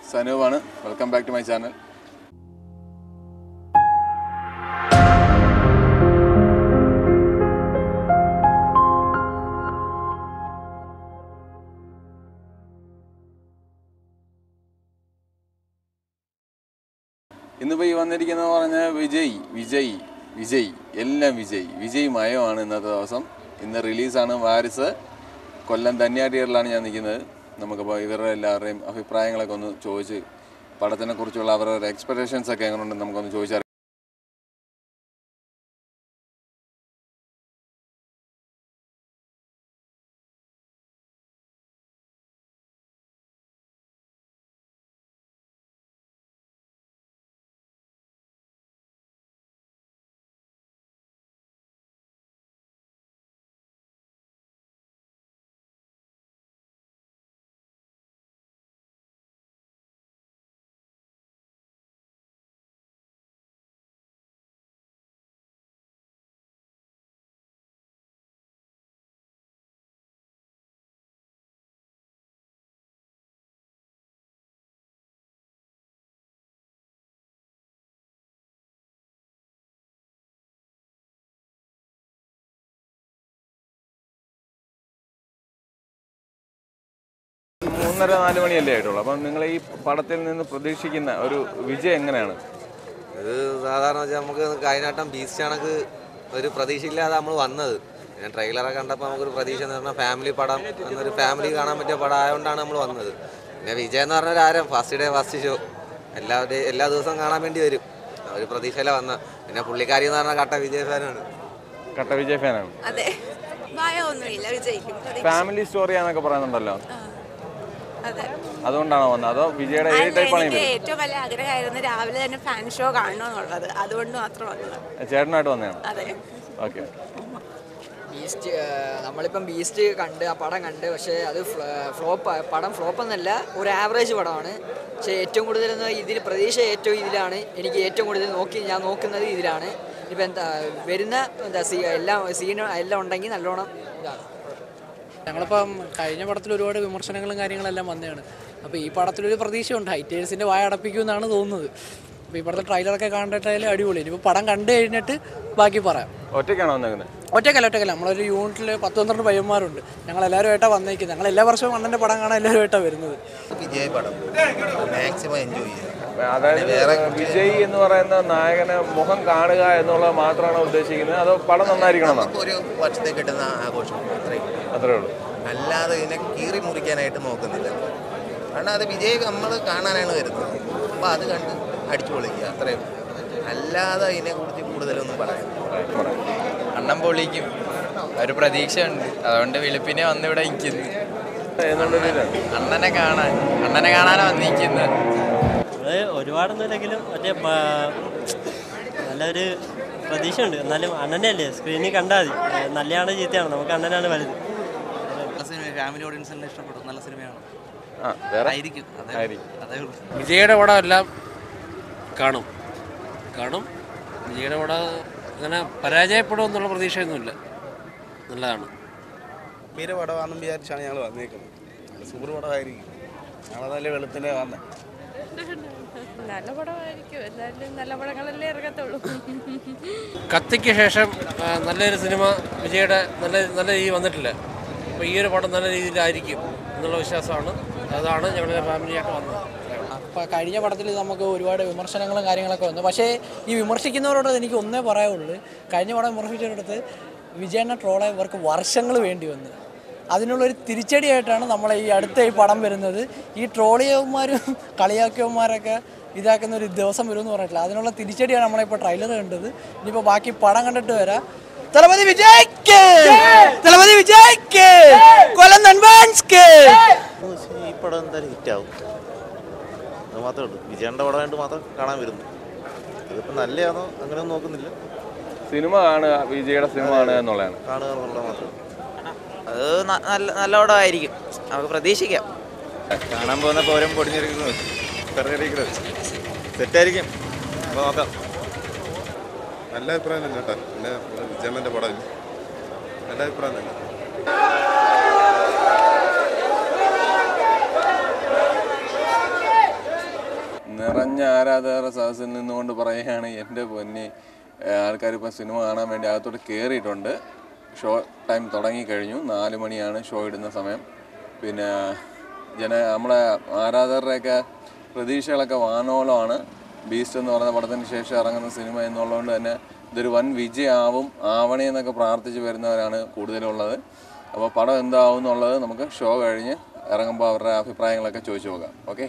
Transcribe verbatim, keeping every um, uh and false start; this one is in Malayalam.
സനുവാണ്. Welcome back to my channel. ഇന്നിപ്പോൾ ഈ വന്നിരിക്കുന്നത് പറഞ്ഞാൽ വിജയ് വിജയ് വിജയ് എല്ലാം വിജയ് വിജയ് മയമാണ് ഇന്നത്തെ ദിവസം. ഇന്ന് റിലീസാണ് വാരിസ്. കൊല്ലം ധന്യ തിയേറ്ററിലാണ് ഞാൻ നിൽക്കുന്നത്. നമുക്കപ്പോൾ ഇവരുടെ എല്ലാവരുടെയും അഭിപ്രായങ്ങളൊക്കെ ഒന്ന് ചോദിച്ച് പടത്തിനെ കുറിച്ചുള്ള അവരുടെ എക്സ്പെക്ടേഷൻസ് ഒക്കെ എങ്ങനെയുണ്ടെന്ന് നമുക്കൊന്ന് ചോദിച്ചറിയാം. മൂന്നര നാല് മണിയല്ലേ ആയിട്ടുള്ളൂ. അപ്പം നിങ്ങൾ ഈ പടത്തിൽ നിന്ന് പ്രതീക്ഷിക്കുന്ന ഒരു വിജയം എങ്ങനെയാണ്? ഇത് സാധാരണ വെച്ചാൽ നമുക്ക് കഴിഞ്ഞാട്ടം ബീസ്റ്റ് കണക്ക് ഒരു പ്രതീക്ഷയില്ലാതെ നമ്മൾ വന്നത്. പിന്നെ ട്രെയിലറൊക്കെ കണ്ടപ്പോൾ നമുക്കൊരു പ്രതീക്ഷ എന്ന് പറഞ്ഞാൽ ഫാമിലി പടം എന്നൊരു ഫാമിലി കാണാൻ പറ്റിയ പടം ആയതുകൊണ്ടാണ് നമ്മൾ വന്നത്. പിന്നെ വിജയം എന്ന് പറഞ്ഞൊരു ആരം ഫസ്റ്റ് ഡേ ഫസ്റ്റ് ഷോ എല്ലാവരുടെയും എല്ലാ ദിവസവും കാണാൻ വേണ്ടി വരും. ഒരു പ്രതീക്ഷയിലാണ് വന്നത്. പിന്നെ പുള്ളിക്കാരി എന്ന് പറഞ്ഞാൽ കട്ട വിജയ് ഫാനാണ്. കട്ട വിജയ് ഫാനാണ്. അതെ, ഭയമൊന്നുമില്ല, വിജയിക്കും. ഫാമിലി സ്റ്റോറിയാന്നൊക്കെ പറയുന്നുണ്ടല്ലോ, അതുകൊണ്ടാണോ വന്നത്? അതോ വിജയുടെ ഏറ്റവും വലിയ ആഗ്രഹമായിരുന്നു രാവിലെ തന്നെ ഫാൻ ഷോ കാണണമെന്നുള്ളത്, അതുകൊണ്ട് മാത്രം വന്നത്. ചേട്ടനായിട്ട് വന്നതാണ്. അതെ. ഓക്കെ. ബീസ്റ്റ് നമ്മളിപ്പം ബീസ്റ്റ് കണ്ട് ആ പടം കണ്ട്, പക്ഷേ അത് ഫ്ലോപ്പ് പടം ഫ്ലോപ്പ് എന്നല്ല, ഒരു ആവറേജ് പടമാണ്. പക്ഷേ ഏറ്റവും കൂടുതൽ ഇതിൽ പ്രതീക്ഷ ഏറ്റവും ഇതിലാണ്. എനിക്ക് ഏറ്റവും കൂടുതൽ നോക്കി ഞാൻ നോക്കുന്നത് ഇതിലാണ്. ഇപ്പം എന്താ വരുന്ന എന്താ സീ എല്ലാം സീൻ എല്ലാം ഉണ്ടെങ്കിൽ നല്ലോണം ഇതാണ്. ഞങ്ങളിപ്പം കഴിഞ്ഞ പടത്തിൽ ഒരുപാട് വിമർശനങ്ങളും കാര്യങ്ങളെല്ലാം വന്നതാണ്. അപ്പോൾ ഈ പടത്തിലൊരു പ്രതീക്ഷയുണ്ട്, ഹൈറ്റേഴ്സിൻ്റെ വായ അടപ്പിക്കുമെന്നാണ് തോന്നുന്നത്. അപ്പോൾ ഈ പടത്തിൽ ട്രെയിലറൊക്കെ കണ്ടിട്ടായാലും അടിപൊളി. ഇനിയിപ്പോൾ പടം കണ്ടു കഴിഞ്ഞിട്ട് ബാക്കി പറയാം. ഒറ്റയ്ക്കാണോ വന്നേക്കുന്നത്? ഒറ്റയ്ക്കല്ല ഒറ്റയ്ക്കല്ല നമ്മളൊരു യൂണിറ്റിൽ പത്ത് പന്ത്രണ്ട് പയ്യന്മാരുണ്ട്. ഞങ്ങൾ എല്ലാവരുമായിട്ടാണ് വന്നേക്കുന്നത്. ഞങ്ങൾ എല്ലാ വർഷവും അണ്ണൻ്റെ പടം കാണാൻ എല്ലാവരുമായിട്ടാണ് വരുന്നത്. വിജയ് പടം മാക്സിമം എൻജോയ് ചെയ്യുക. അതായത് വിജയ് എന്ന് പറയുന്ന നായകനെ മുഖം കാണുക എന്നുള്ളത് മാത്രമാണ് ഉദ്ദേശിക്കുന്നത്, അതോ പടം നന്നായിരിക്കണം? ഒരു വർഷത്തേക്ക് കിട്ടുന്ന ആഘോഷം അത്രയും അത്രേ ഉള്ളൂ. അല്ലാതെ ഇതിനെ കീറി മുറിക്കാനായിട്ട് നോക്കുന്നില്ല. കാരണം അത് വിജയ് നമ്മൾ കാണാനാണ് വരുന്നത്. അപ്പോൾ അത് കണ്ട് അടിച്ചു പൊളിക്കുക, അത്രയും. അല്ലാതെ ഇതിനെക്കുറിച്ച് കൂടുതലൊന്നും പറയാം. അണ്ണൻ പൊളിക്കും ഒരു പ്രതീക്ഷയുണ്ട്, അതുകൊണ്ട് വെളുപ്പിനെ വന്നിവിടെ നിൽക്കുന്നു. അണ്ണനെ കാണാൻ അണ്ണനെ കാണാനാണ് വന്നിരിക്കുന്നത്. ഒരുപാടൊന്നുമില്ലെങ്കിലും മറ്റേ നല്ലൊരു പ്രതീക്ഷയുണ്ട്. എന്നാലും അണ്ണനല്ലേ സ്ക്രീനിൽ കണ്ടാൽ മതി. നല്ലതാണ് ചീത്തയാണ്, നമുക്ക് അണ്ണനാണ് വലുത്. നല്ല സിനിമ, ഫാമിലി ഓഡിയൻസിനെ ഇഷ്ടപ്പെടും, നല്ല സിനിമയാണ്. വിജയുടെ പടം എല്ലാം കാണും കാണും വിജയുടെ പടം അങ്ങനെ പരാജയപ്പെടും എന്നുള്ള പ്രതീക്ഷയൊന്നുമില്ല, നല്ലതാണ്. ഗംഭീര പടമാണെന്ന് വിചാരിച്ചാണ് ഞങ്ങൾ വന്നേക്കുന്നത്. സൂപ്പർ പടമായിരിക്കും. ഞങ്ങൾ നല്ല വെളുപ്പിനെ വന്നത്. നല്ല പടമായിരിക്കും, എന്തായാലും നല്ല പടങ്ങളല്ലേ ഇറങ്ങത്തുള്ളൂ. കത്തിക്ക് ശേഷം നല്ലൊരു സിനിമ വിജയുടെ നല്ല നല്ല രീതിയിൽ വന്നിട്ടില്ല. അപ്പോൾ ഈ ഒരു പടം നല്ല രീതിയിലായിരിക്കും എന്നുള്ള വിശ്വാസമാണ്. അതാണ് ഞങ്ങളുടെ ഫാമിലിയായിട്ട് വന്നത്. അപ്പോൾ കഴിഞ്ഞ പടത്തിൽ നമുക്ക് ഒരുപാട് വിമർശനങ്ങളും കാര്യങ്ങളൊക്കെ വന്നു. പക്ഷേ ഈ വിമർശിക്കുന്നവരോട് എനിക്ക് ഒന്നേ പറയാവുള്ളൂ, കഴിഞ്ഞ പടം വിമർശിച്ചവരടുത്ത് വിജയനെ ട്രോളാൻ ഇവർക്ക് വർഷങ്ങൾ വേണ്ടി വന്നു. അതിനുള്ളൊരു തിരിച്ചടിയായിട്ടാണ് നമ്മളെ ഈ അടുത്ത ഈ പടം വരുന്നത്. ഈ ട്രോളിയന്മാരും കളിയാക്കിയവന്മാരൊക്കെ ഇതാക്കുന്ന ഒരു ദിവസം വരുമെന്ന് പറഞ്ഞിട്ടില്ല. അതിനുള്ള തിരിച്ചടിയാണ് നമ്മളിപ്പോൾ ട്രെയിലർ കണ്ടത്. ഇനിയിപ്പോൾ ബാക്കി പടം കണ്ടിട്ട് വരാം. തലപതി വിജയ്ക്ക്, തലപതി വിജയ്ക്ക്, കൊല്ലം അഡ്വാൻസ്ക്ക്. ഈ പടം എന്തായാലും ഹിറ്റാവും, അത് മാത്രമേ ഉള്ളൂ. വിജയൻ്റെ പടമായിട്ട് മാത്രം കാണാൻ വരുന്നു. ഇതിപ്പോൾ നല്ലതാണോ അങ്ങനെയൊന്നും നോക്കുന്നില്ല. സിനിമ കാണുക, വിജയുടെ സിനിമ കാണുക എന്നുള്ളതാണ്. കാണുക എന്നുള്ളത് മാത്രം. അത് നല്ല നല്ല പടമായിരിക്കും, നമുക്ക് പ്രതീക്ഷിക്കാം. കാണാൻ പോകുന്ന പോരും പൊടിഞ്ഞിരിക്കുന്നു, സെറ്റായിരിക്കും. അപ്പോൾ നോക്കാം. നല്ല അഭിപ്രായം തന്നെ കേട്ടോ. പിന്നെ വിജയൻ്റെ പടം നല്ല അഭിപ്രായം തന്നെ. നിറഞ്ഞ ആരാധകരുടെ സദസ്സിൽ നിന്നുകൊണ്ട് പറയുകയാണ് എൻ്റെ പൊന്നി ആൾക്കാർ ഇപ്പോൾ സിനിമ കാണാൻ വേണ്ടി അകത്തോട്ട് കയറിയിട്ടുണ്ട്. ഷോ ടൈം തുടങ്ങിക്കഴിഞ്ഞു. നാല് മണിയാണ് ഷോ ഇടുന്ന സമയം. പിന്നെ ജന നമ്മളെ ആരാധകരുടെയൊക്കെ പ്രതീക്ഷകളൊക്കെ വാനോളമാണ്. ബീസ്റ്റ് എന്ന് പറയുന്ന പടത്തിന് ശേഷം ഇറങ്ങുന്ന സിനിമ എന്നുള്ളതുകൊണ്ട് തന്നെ ഇതൊരു വൻ വിജയമാവും ആവണേ എന്നൊക്കെ പ്രാർത്ഥിച്ച് വരുന്നവരാണ് കൂടുതലുള്ളത്. അപ്പോൾ പടം എന്താവും എന്നുള്ളത് നമുക്ക് ഷോ കഴിഞ്ഞ് ഇറങ്ങുമ്പോൾ അവരുടെ അഭിപ്രായങ്ങളൊക്കെ ചോദിച്ചു നോക്കാം. ഓക്കെ.